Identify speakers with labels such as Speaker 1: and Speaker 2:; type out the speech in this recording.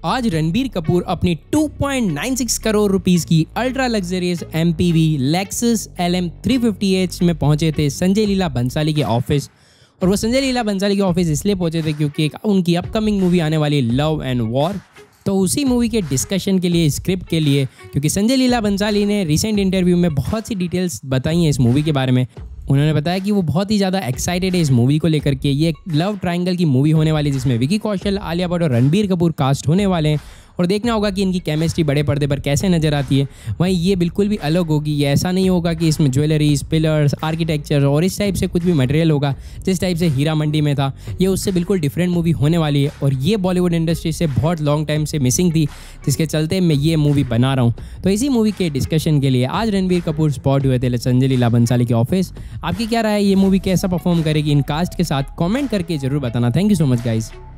Speaker 1: आज रणबीर कपूर अपनी 2.96 करोड़ रुपीस की ultra luxurious MPV Lexus LM 350H में पहुंचे थे संजय लीला भंसाली के ऑफिस। और वो संजय लीला भंसाली के ऑफिस इसलिए पहुंचे थे क्योंकि एक उनकी अपकमिंग मूवी आने वाली लव एंड वॉर, तो उसी मूवी के डिस्कशन के लिए, स्क्रिप्ट के लिए, क्योंकि संजय लीला भंसाली ने रिसेंट इंटरव्यू में बहुत सी डिटेल्स बताई हैं इस मूवी के बारे में। उन्होंने बताया कि वो बहुत ही ज़्यादा एक्साइटेड है इस मूवी को लेकर के। ये एक लव ट्रायंगल की मूवी होने वाली है जिसमें विकी कौशल, आलिया भट्ट और रणबीर कपूर कास्ट होने वाले हैं और देखना होगा कि इनकी केमिस्ट्री बड़े पर्दे पर कैसे नज़र आती है। वहीं ये बिल्कुल भी अलग होगी, ये ऐसा नहीं होगा कि इसमें ज्वेलरीज, पिलर्स, आर्किटेक्चर और इस टाइप से कुछ भी मटेरियल होगा जिस टाइप से हीरा मंडी में था। ये उससे बिल्कुल डिफरेंट मूवी होने वाली है और ये बॉलीवुड इंडस्ट्री से बहुत लॉन्ग टाइम से मिसिंग थी, जिसके चलते मैं ये मूवी बना रहा हूँ। तो इसी मूवी के डिस्कशन के लिए आज रणबीर कपूर स्पॉट हुए थे संजय लीला भंसाली के ऑफिस। आपकी क्या राय है, ये मूवी कैसा परफॉर्म करेगी इन कास्ट के साथ? कॉमेंट करके जरूर बताना। Thank you so much guys.